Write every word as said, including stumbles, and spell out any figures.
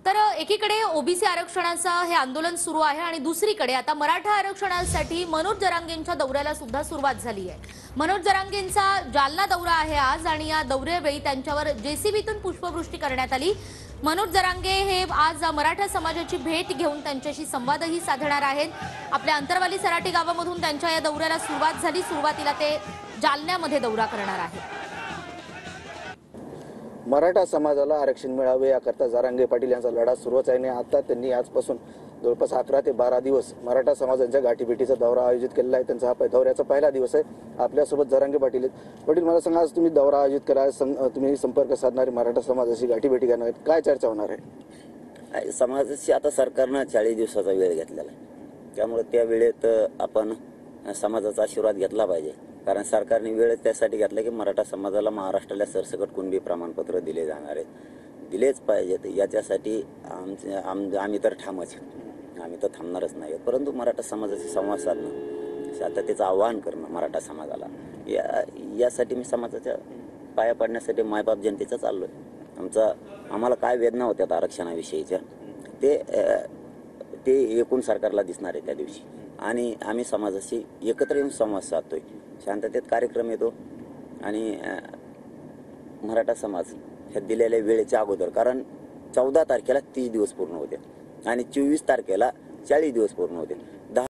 तर एकीकडे ओबीसी आरक्षणाचं हे आंदोलन सुरू आहे आणि दुसरीकडे आता मराठा आरक्षणासाठी मनोज जरांगेंच्या दौऱ्याला सुद्धा सुरुवात झाली आहे। मनोज जरांगेंचा जालना दौरा आहे आज आणि या दौऱ्यावेळी त्यांच्यावर जेसीबीतून पुष्पवृष्टी करण्यात आली। मनोज जरांगे हे आज मराठा समाजाची भेट घेऊन त्यांच्याशी संवादही साधणार आहेत। आपल्या अंतरवाली सराटी गावामधून त्यांच्या या दौऱ्याला सुरुवात झाली। सुरुवातीला ते जालन्यामध्ये दौरा करणार आहेत। मराठा समाजाला आरक्षण मिळावे याकरता जरांगे पाटील यांचा लढा सुरूच आहे आणि आता त्यांनी आजपासून जवळपास अकरा ते बारा दिवस मराठा समाजाच्या गाठीभेटीचा दौरा आयोजित केलेला आहे। त्यांचा हा दौऱ्याचा पहिला दिवस आहे। आपल्यासोबत जरांगे पाटील आहेत। पाटील, मला सांगा, आज तुम्ही दौरा आयोजित करा, तुम्ही संपर्क साधणारे मराठा समाजाशी गाठीभेटी करणार आहेत, काय चर्चा होणार आहे? समाजाशी आता सरकारनं चाळीस दिवसाचा वेळ घेतलेला आहे, त्यामुळे त्या वेळेत आपण समाजाचा आशीर्वाद घेतला पाहिजे। कारण सरकारने वेळ त्यासाठी घेतला की मराठा समाजाला महाराष्ट्राला सरसकट कुणबी प्रमाणपत्र दिले जाणार आहेत, दिलेच पाहिजेत। याच्यासाठी आमचे आम आम्ही तर ठामच, आम्ही तर थांबणारच नाही। परंतु मराठा समाजाशी संवाद साधणं, आता त्याचं आवाहन करणं मराठा समाजाला, या यासाठी मी समाजाच्या पाया पडण्यासाठी मायबाप जनतेचा चाललो आहे। आमचा आम्हाला काय वेदना होत्या आरक्षणाविषयीच्या ते ते एकूण सरकारला दिसणार आहे त्या दिवशी, आणि आम्ही समाजाशी एकत्र येऊन संवाद साधतोय, शांततेत कार्यक्रम येतो आणि मराठा समाज ह्या दिलेल्या वेळेच्या अगोदर, कारण चौदा तारखेला तीस दिवस पूर्ण होते आणि चोवीस तारखेला चाळीस दिवस पूर्ण होते।